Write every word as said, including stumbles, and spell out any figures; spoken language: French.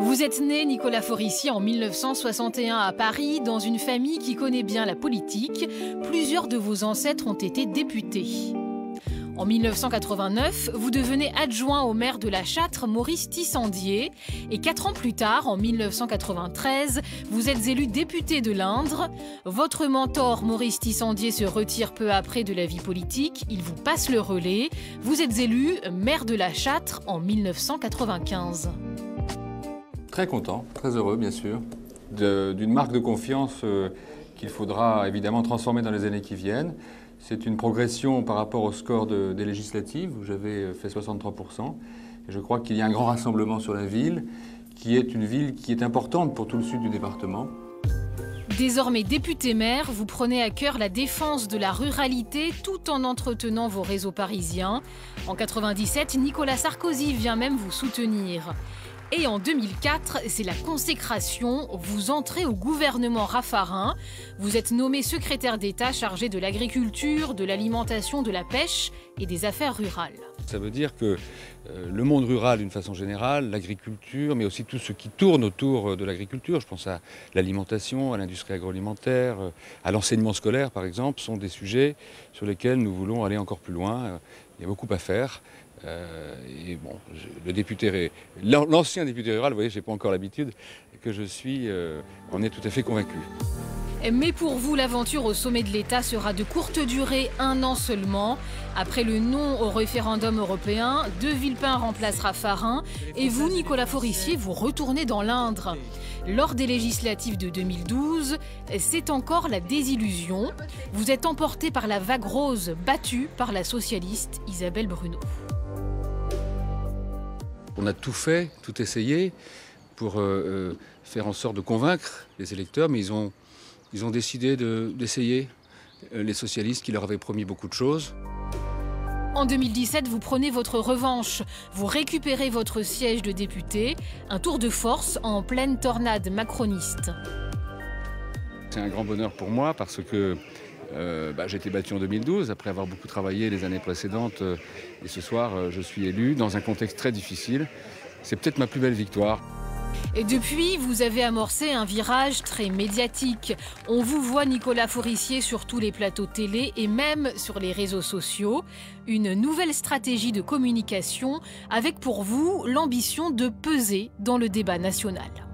Vous êtes né, Nicolas Forissier, en mille neuf cent soixante et un à Paris, dans une famille qui connaît bien la politique. Plusieurs de vos ancêtres ont été députés. En mille neuf cent quatre-vingt-neuf, vous devenez adjoint au maire de La Châtre, Maurice Tissandier. Et quatre ans plus tard, en mille neuf cent quatre-vingt-treize, vous êtes élu député de l'Indre. Votre mentor, Maurice Tissandier, se retire peu après de la vie politique. Il vous passe le relais. Vous êtes élu maire de La Châtre en mille neuf cent quatre-vingt-quinze. Très content, très heureux bien sûr, d'une marque de confiance euh, qu'il faudra évidemment transformer dans les années qui viennent. C'est une progression par rapport au score de, des législatives où j'avais fait soixante-trois pour cent. Et je crois qu'il y a un grand rassemblement sur la ville, qui est une ville qui est importante pour tout le sud du département. Désormais député-maire, vous prenez à cœur la défense de la ruralité tout en entretenant vos réseaux parisiens. En quatre-vingt-dix-sept, Nicolas Sarkozy vient même vous soutenir. Et en deux mille quatre, c'est la consécration. Vous entrez au gouvernement Raffarin. Vous êtes nommé secrétaire d'État chargé de l'agriculture, de l'alimentation, de la pêche et des affaires rurales. Ça veut dire que euh, le monde rural d'une façon générale, l'agriculture, mais aussi tout ce qui tourne autour de l'agriculture, je pense à l'alimentation, à l'industrie agroalimentaire, euh, à l'enseignement scolaire par exemple, sont des sujets sur lesquels nous voulons aller encore plus loin. Euh, il y a beaucoup à faire. Euh, et bon, je, le député, l'ancien député rural, vous voyez, j'ai pas encore l'habitude, que je suis, euh, on est tout à fait convaincu. Mais pour vous, l'aventure au sommet de l'État sera de courte durée, un an seulement. Après le non au référendum européen, De Villepin remplace Raffarin et vous, Nicolas Forissier, vous retournez dans l'Indre. Lors des législatives de deux mille douze, c'est encore la désillusion. Vous êtes emporté par la vague rose battue par la socialiste Isabelle Bruno. On a tout fait, tout essayé pour euh, faire en sorte de convaincre les électeurs, mais ils ont, ils ont décidé d'essayer de, les socialistes qui leur avaient promis beaucoup de choses. En deux mille dix-sept, vous prenez votre revanche. Vous récupérez votre siège de député, un tour de force en pleine tornade macroniste. C'est un grand bonheur pour moi parce que Euh, bah, j'ai été battu en deux mille douze, après avoir beaucoup travaillé les années précédentes. Euh, et ce soir, euh, je suis élu dans un contexte très difficile. C'est peut-être ma plus belle victoire. Et depuis, vous avez amorcé un virage très médiatique. On vous voit, Nicolas Forissier, sur tous les plateaux télé et même sur les réseaux sociaux. Une nouvelle stratégie de communication avec pour vous l'ambition de peser dans le débat national.